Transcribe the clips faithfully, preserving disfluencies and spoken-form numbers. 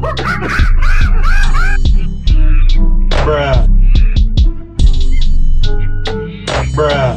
Bruh. Bruh.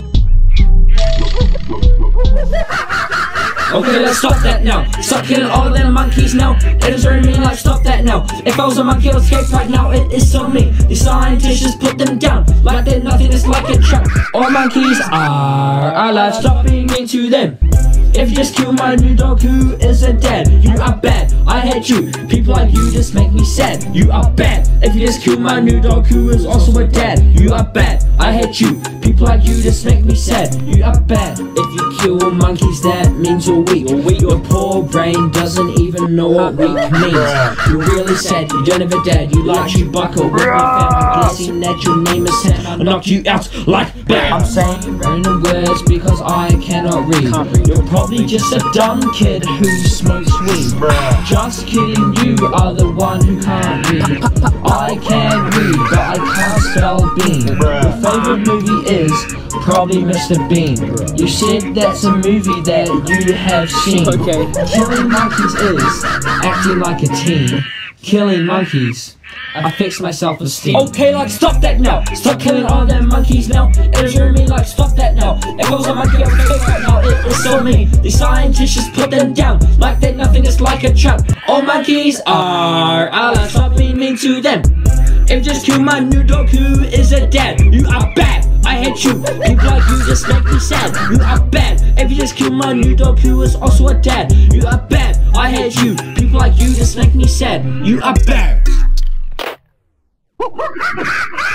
Okay, let's stop that now. Stop killing all them monkeys now. It doesn't mean like stop that now. If I was a monkey, I would escape right now. It is so mean. The scientists just put them down like they're nothing. It's like a trap. All monkeys are alive. Stop being mean to them. If you just kill my new dog who isn't dead, you are bad, I hate you. People like you just make me sad. You are bad. If you just kill my new dog who is also a dad, you are bad, I hate you. People like you just make me sad. You are bad. If you kill monkeys, that means you're weak. Your poor brain doesn't even know what weak means. You're really sad, you don't have a dad. You like Chewbacca with me fam. I'm guessing that your name is Sam. I'll knock you out like bam. I'm saying random words because I cannot read. You're probably just a dumb kid who smokes weed. Just kidding, you are the one who can't read. I can read, but I can't spell bean. Your favorite movie is probably Mister Bean. You said that's a movie that you have seen. Okay. Killing monkeys is acting like a teen. Killing monkeys, I fixed my self-esteem. Okay, like stop that now. Stop killing all them monkeys now. It doesn't mean like stop that now. If I was a monkey, I would escape right now. It is so mean. The scientists just put them down like they're nothing. It's like a trap. All monkeys are alive. Stop being mean to them. If you just kill my new dog who is a dad, you are bad, I hate you. People like you just make me sad. You are bad. If you just kill my new dog who is also a dad, you are bad, I hate you. People like you just make me sad. You are bad.